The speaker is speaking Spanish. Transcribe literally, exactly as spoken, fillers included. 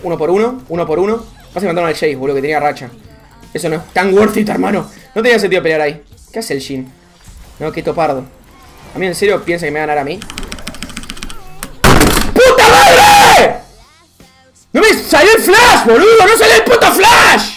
Uno por uno, uno por uno. Pasa que mataron al Jace, boludo, que tenía racha. Eso no es tan worth it, hermano. No tenía sentido pelear ahí. ¿Qué hace el Jhin? No, qué topardo. A mí en serio piensa que me va a ganar a mí. ¡Puta madre! ¡No me salió el flash, boludo! ¡No salió el puto flash!